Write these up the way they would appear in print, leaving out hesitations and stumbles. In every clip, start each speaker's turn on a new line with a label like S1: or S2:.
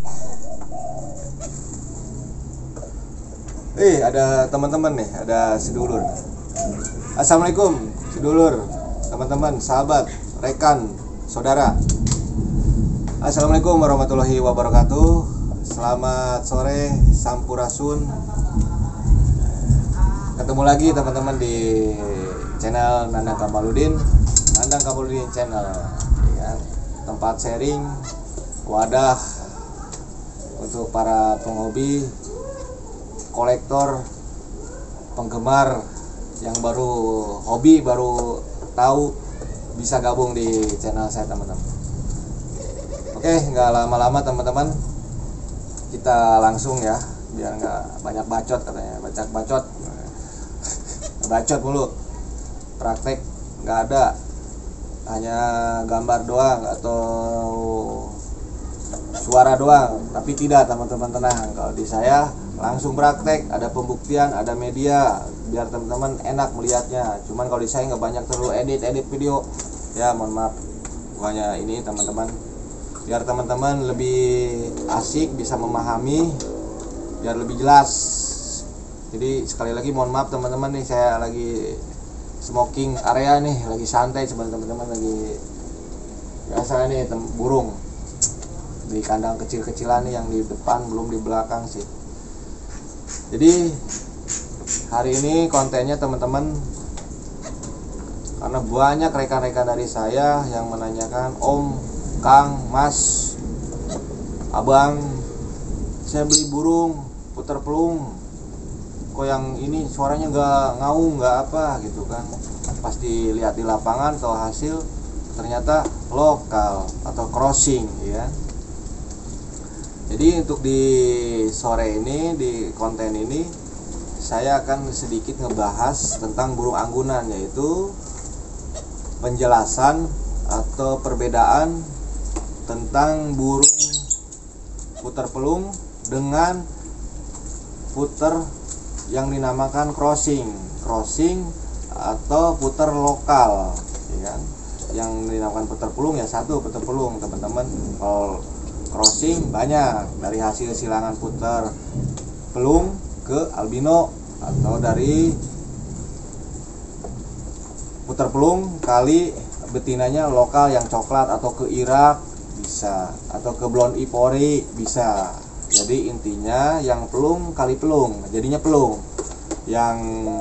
S1: Ada teman-teman nih, ada sedulur. Assalamualaikum, sedulur, teman-teman, sahabat, rekan, saudara. Assalamualaikum warahmatullahi wabarakatuh. Selamat sore, sampurasun. Ketemu lagi teman-teman di channel Nandang Kamaludin channel, ya, tempat sharing, wadah untuk para penghobi, kolektor, penggemar yang baru hobi, baru tahu, bisa gabung di channel saya teman-teman. Oke, nggak lama-lama teman-teman, kita langsung ya, biar nggak banyak bacot katanya, bacot mulu, praktek nggak ada, hanya gambar doang atau suara doang. Tapi tidak teman-teman, tenang, kalau di saya langsung praktek, ada pembuktian, ada media, biar teman-teman enak melihatnya. Cuman kalau di saya nggak banyak terlalu edit video ya, mohon maaf. Pokoknya ini teman-teman, biar teman-teman lebih asik, bisa memahami, biar lebih jelas. Jadi sekali lagi mohon maaf teman-teman, nih saya lagi smoking area nih, lagi santai sebenarnya teman-teman, lagi biasa nih burung di kandang kecil-kecilan nih, yang di depan, belum di belakang sih. Jadi hari ini kontennya teman-teman, karena banyak rekan-rekan dari saya yang menanyakan, Om, Kang, Mas, Abang, saya beli burung puter pelung, kok yang ini suaranya nggak ngaung, nggak apa gitu kan. Pas dilihat di lapangan atau hasil, ternyata lokal atau crossing ya. Jadi untuk di sore ini, di konten ini, saya akan sedikit ngebahas tentang burung anggunan, yaitu penjelasan atau perbedaan tentang burung puter pelung dengan puter yang dinamakan crossing atau puter lokal, ya kan? Yang dinamakan puter pelung ya satu, puter pelung teman-teman. Kalau crossing banyak, dari hasil silangan puter pelung ke albino, atau dari puter pelung kali betinanya lokal yang coklat, atau ke Irak bisa, atau ke blonde ivory bisa. Jadi intinya yang pelung kali pelung, jadinya pelung. Yang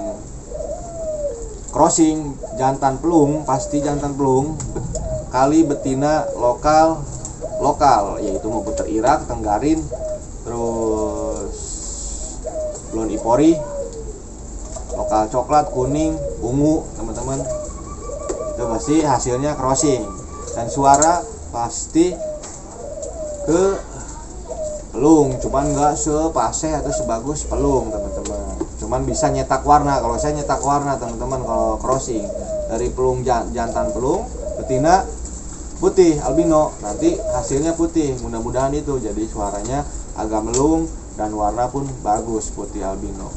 S1: crossing jantan pelung, pasti jantan pelung kali betina lokal, yaitu mau puter Irak, Tenggarin, terus blonde ivory, lokal coklat, kuning, ungu teman-teman. Itu pasti hasilnya crossing. Dan suara pasti ke pelung, cuman nggak sepaseh atau sebagus pelung teman-teman. Cuman bisa nyetak warna. Kalau saya nyetak warna teman-teman, kalau crossing dari pelung jantan pelung betina putih albino, nanti hasilnya putih. Mudah-mudahan itu jadi suaranya agak melung dan warna pun bagus, putih albino.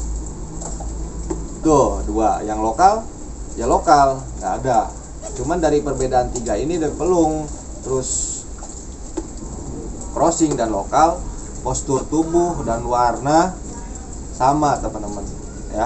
S1: Tuh dua. Yang lokal ya lokal, nggak ada. Cuman dari perbedaan tiga ini, dari pelung, terus crossing dan lokal, postur tubuh dan warna sama teman-teman ya.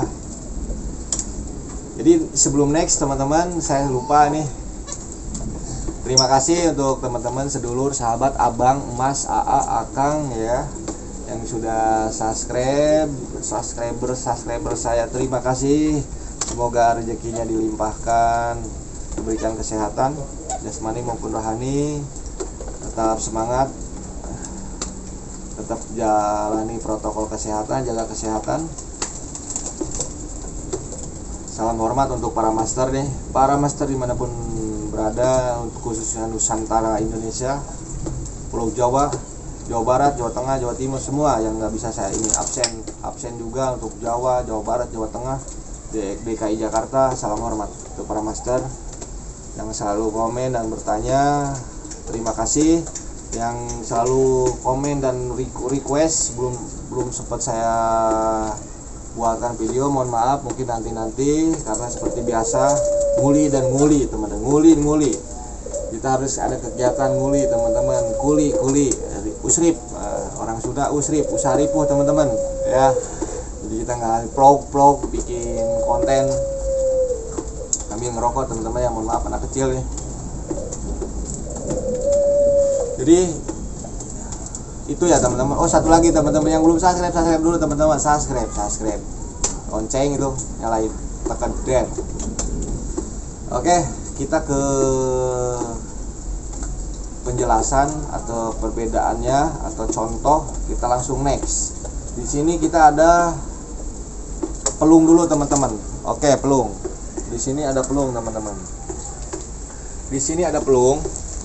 S1: Jadi sebelum next teman-teman, saya lupa nih, terima kasih untuk teman-teman, sedulur, sahabat, abang, emas, AA, akang ya, yang sudah subscriber saya, terima kasih. Semoga rezekinya dilimpahkan, diberikan kesehatan jasmani maupun rohani, tetap semangat, tetap jalani protokol kesehatan, jaga kesehatan. Salam hormat untuk para master nih, para master dimanapun berada, untuk khususnya Nusantara Indonesia, Pulau Jawa, Jawa Barat, Jawa Tengah, Jawa Timur, semua yang nggak bisa saya ini absen juga, untuk Jawa, Jawa Barat, Jawa Tengah, DKI Jakarta. Salam hormat untuk para master yang selalu komen dan bertanya. Terima kasih yang selalu komen dan request. Belum sempat saya buatkan video, mohon maaf, mungkin nanti karena seperti biasa nguli teman-teman, nguli kita harus ada kegiatan nguli teman-teman, kuli usrip. Orang Sunda usrip, usaripuh teman-teman ya. Jadi kita nggak vlog bikin konten sambil ngerokok teman-teman ya, mohon maaf anak kecil nih. Jadi itu ya teman-teman. Oh satu lagi teman-teman yang belum subscribe dulu teman-teman, subscribe lonceng itu nyalain, tekan den. Oke, kita ke penjelasan atau perbedaannya atau contoh, kita langsung next. Di sini kita ada pelung dulu teman-teman. Oke, pelung. Di sini ada pelung teman-teman. Di sini ada pelung.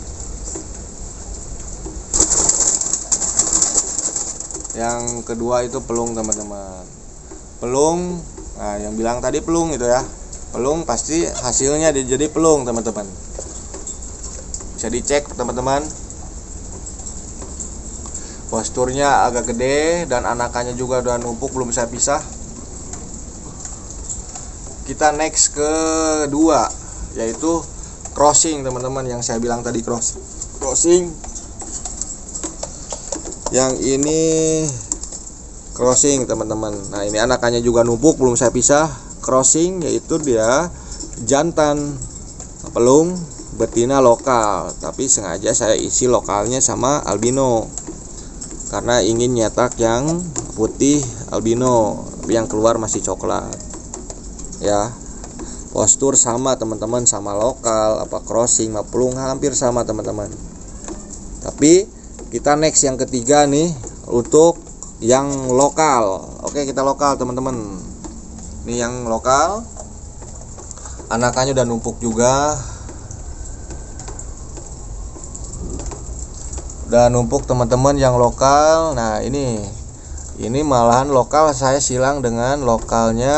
S1: Yang kedua itu pelung teman-teman. Pelung, nah yang bilang tadi pelung itu ya. Pelung pasti hasilnya jadi pelung teman-teman. Bisa dicek teman-teman. Posturnya agak gede dan anakannya juga udah numpuk, belum saya pisah. Kita next ke dua, yaitu crossing teman-teman, yang saya bilang tadi crossing. Yang ini crossing teman-teman. Nah ini anakannya juga numpuk, belum saya pisah. Crossing yaitu dia jantan pelung betina lokal, tapi sengaja saya isi lokalnya sama albino karena ingin nyetak yang putih albino, yang keluar masih coklat ya. Postur sama teman-teman, sama lokal apa crossing sama pelung hampir sama teman-teman. Tapi kita next yang ketiga nih untuk yang lokal. Oke, kita lokal teman-teman. Ini yang lokal. Anakannya udah numpuk juga. Udah numpuk teman-teman yang lokal. Nah, ini malahan lokal saya silang dengan lokalnya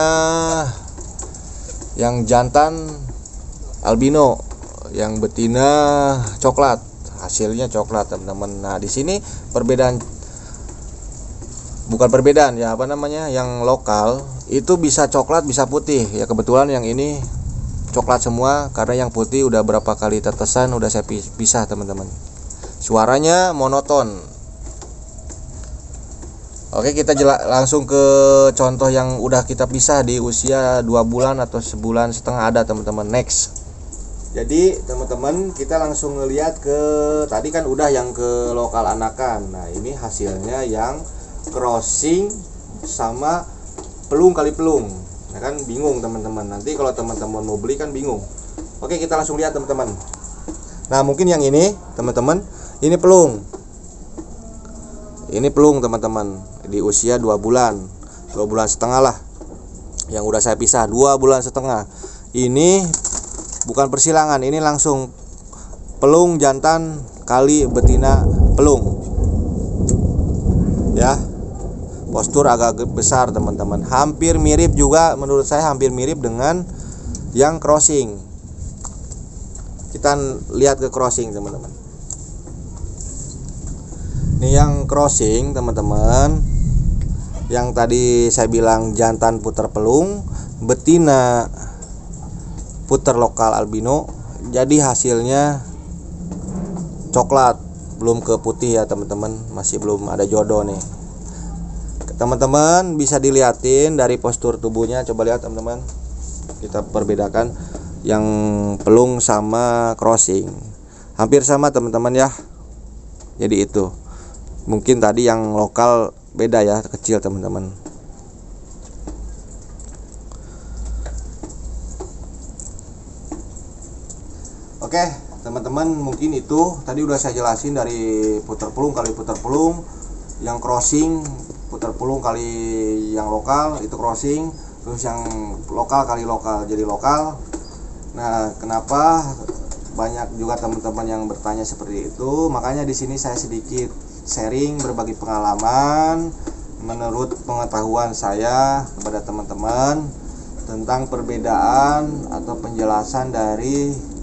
S1: yang jantan albino, yang betina coklat. Hasilnya coklat teman-teman. Nah di sini bukan perbedaan ya, apa namanya, yang lokal itu bisa coklat bisa putih ya. Kebetulan yang ini coklat semua karena yang putih udah berapa kali tetesan udah saya pisah teman-teman. Suaranya monoton. Oke, kita langsung ke contoh yang udah kita pisah di usia 2 bulan atau sebulan setengah ada teman-teman. Next. Jadi teman-teman kita langsung ngelihat ke tadi kan udah yang ke lokal anakan. Nah ini hasilnya yang crossing sama pelung kali pelung. Nah kan bingung teman-teman. Nanti kalau teman-teman mau beli kan bingung. Oke, kita langsung lihat teman-teman. Nah mungkin yang ini teman-teman, ini pelung. Ini pelung teman-teman di usia 2 bulan setengah lah. Yang udah saya pisah 2 bulan setengah. Ini bukan persilangan, ini langsung pelung jantan kali betina pelung ya. Postur agak besar teman-teman, hampir mirip juga, menurut saya hampir mirip dengan yang crossing. Kita lihat ke crossing teman-teman. Ini yang crossing teman-teman, yang tadi saya bilang jantan puter pelung, betina puter lokal albino, jadi hasilnya coklat, belum ke putih ya teman-teman, masih belum ada jodoh nih teman-teman. Bisa dilihatin dari postur tubuhnya, coba lihat teman-teman, kita perbedakan yang pelung sama crossing, hampir sama teman-teman ya. Jadi itu mungkin tadi yang lokal beda ya, kecil teman-teman. Oke teman-teman, mungkin itu tadi udah saya jelasin dari puter pelung kali puter pelung, yang crossing puter pelung kali yang lokal itu crossing, terus yang lokal kali lokal jadi lokal. Nah kenapa banyak juga teman-teman yang bertanya seperti itu, makanya di sini saya sedikit sharing, berbagi pengalaman menurut pengetahuan saya kepada teman-teman tentang perbedaan atau penjelasan dari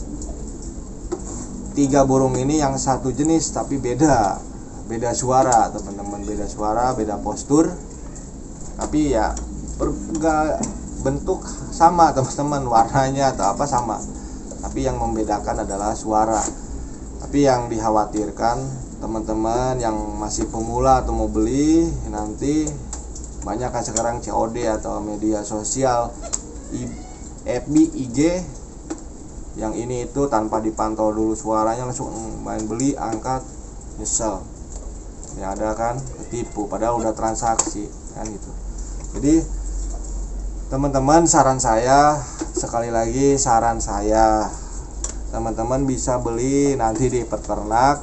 S1: 3 burung ini yang satu jenis tapi beda suara teman-teman, beda suara, beda postur, tapi ya bentuk sama teman-teman, warnanya atau apa sama, tapi yang membedakan adalah suara. Tapi yang dikhawatirkan teman-teman yang masih pemula atau mau beli, nanti banyak kan sekarang COD atau media sosial FB, IG yang ini itu tanpa dipantau dulu suaranya langsung main beli, angkat, nyesel ya, ada kan ketipu padahal udah transaksi kan gitu. Jadi teman-teman, saran saya, sekali lagi saran saya, teman-teman bisa beli nanti di peternak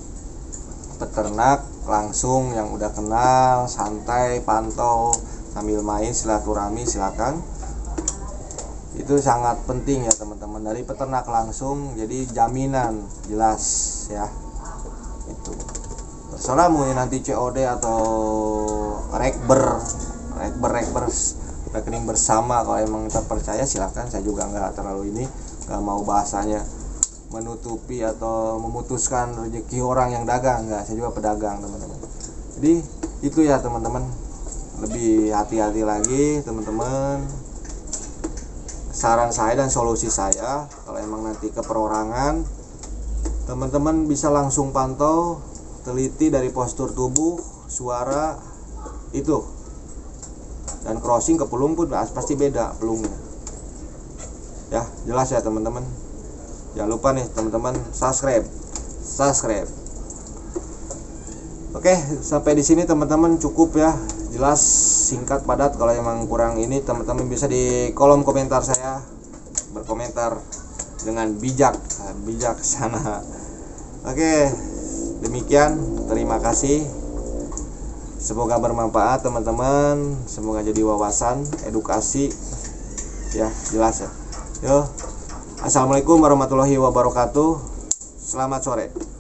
S1: langsung yang udah kenal, santai, pantau sambil main silaturahmi, silakan. Itu sangat penting ya teman-teman, dari peternak langsung, jadi jaminan jelas ya. Itu terserah mau nanti COD atau rekening bersama, kalau emang terpercaya silakan. Saya juga nggak terlalu nggak mau bahasanya menutupi atau memutuskan rezeki orang yang dagang, nggak. Saya juga pedagang teman-teman. Jadi itu ya teman-teman, lebih hati-hati lagi teman-teman. Saran saya dan solusi saya, kalau emang nanti ke perorangan, teman-teman bisa langsung pantau, teliti dari postur tubuh, suara itu, dan crossing ke pelung pun pasti beda pelungnya ya, jelas ya teman-teman. Jangan lupa nih teman-teman subscribe. Oke, sampai di sini teman-teman cukup ya, jelas, singkat, padat. Kalau emang kurang ini teman-teman bisa di kolom komentar saya berkomentar dengan bijaksana. Oke, demikian, terima kasih. Semoga bermanfaat teman-teman, semoga jadi wawasan, edukasi ya, jelas ya. Yo, assalamualaikum warahmatullahi wabarakatuh. Selamat sore.